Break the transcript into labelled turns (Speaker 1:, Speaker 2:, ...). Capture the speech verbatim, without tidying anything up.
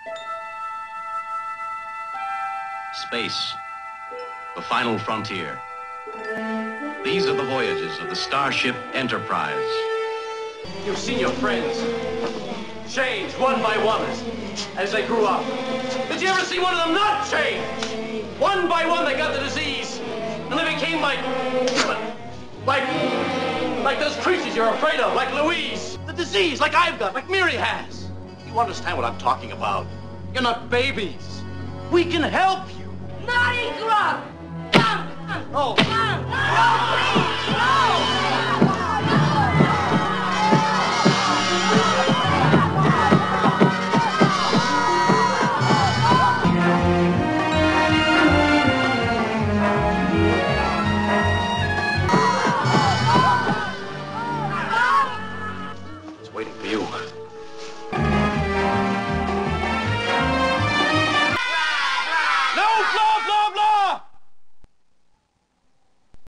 Speaker 1: Space, the final frontier. These are the voyages of the Starship Enterprise.
Speaker 2: You've seen your friends change one by one as, as they grew up. Did you ever see one of them not change? One by one they got the disease, and they became like, like, like those creatures you're afraid of, like Louise. The disease, like I've got, like Miri has. You understand what I'm talking about? You're not babies. We can help you.
Speaker 3: Naughty grub!
Speaker 2: Oh.
Speaker 3: No, please, no!